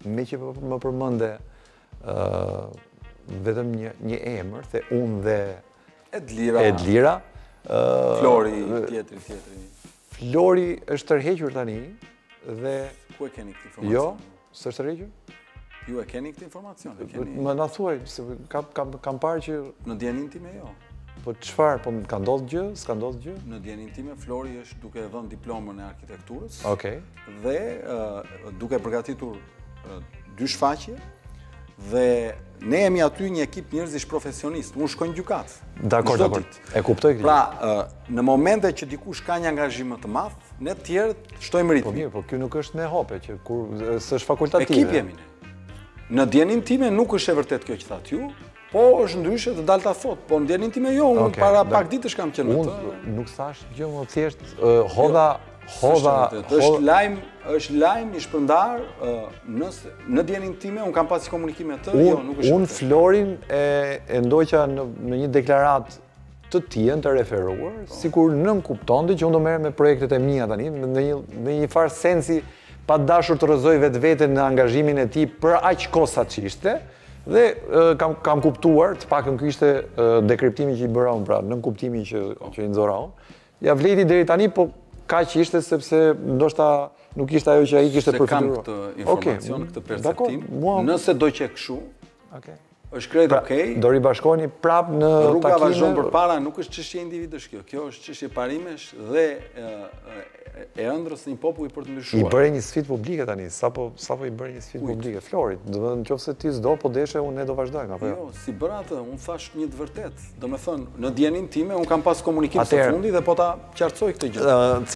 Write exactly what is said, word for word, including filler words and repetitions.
me që më përmende uh, vetëm një, një emër, the unë dhe Edlira. Edlira. Uh, Flori, tjetri, tjetri. Flori është tërhequr tani dhe... Ku e keni këtë informacion? Jo, s'është tërhequr? Ju e keni këtë informacion? E keni... Më na thuaj, se kam, kam, kam parë që... Në dijenin time jo. Po çfarë, po ka ndodhur gjë, s'ka ndodhur gjë? Në dijenin time Flori është duke dhënë diplomën e arkitekturës. Okej. Dhe uh, duke përgatitur uh, dy shfaqje dhe ne jemi aty një ekip njerëzish profesionist. Unë shkoj në gjykat. Dakor, dakor. E kuptoj këtë. Pra, uh, në momente që dikush ka një angazhim më të madh, ne të tjerët shtojmë ritmin. Po mirë, po ky nuk është me hape që kur s'është fakultative. Ekip jemi ne. Në dijenin time nuk është e vërtet kjo që thatë ju, po është ndryshe të dalë ta thot, po në dijenin time jo, unë Okay, para da, pak ditësh kam qenë me të. Unë nuk thash gjë, më thjesht uh, hodha hodha është lajm, është lajm i shpërndar uh, nëse në dijenin time unë kam pasi komunikim me të, un, jo, nuk është. Unë Florin e, e ndoqa në, në një deklarat të tjen të referuar, oh. sikur nën kuptonte që unë do merrem me projektet e mia tani, në një në një farë sensi pa dashur të rrëzoj vetveten në angazhimin e tij për aq kohë sa ç'ishte. Dhe uh, kam, kam kuptuar, të pakën ky ishte uh, dekriptimi që i bëra unë, pra nën kuptimin që, që i nxora unë. Ja vleti deri tani, po kaq ishte sepse ndoshta nuk ishte ajo që ai kishte përfituar. Se kam këtë informacion, okay. këtë perceptim. Mua... Nëse do që kështu, okay. është krejt pra, okej. Do ribashkoheni prap në takime. Rruga vazhdon përpara, nuk është çështje individësh kjo. Kjo është çështje parimesh dhe e, e ëndrës një populli për të ndryshuar. I bëre një sfidë publike tani, sapo sapo i bëre një sfidë publike Florit. Do të thonë nëse ti s'do, po deshe unë ne do vazhdojmë apo jo. Jo, si bëra atë, unë thash një të vërtet. Domethënë, në dijenin time unë kam pas komunikim së fundi dhe po ta qartësoj këtë gjë.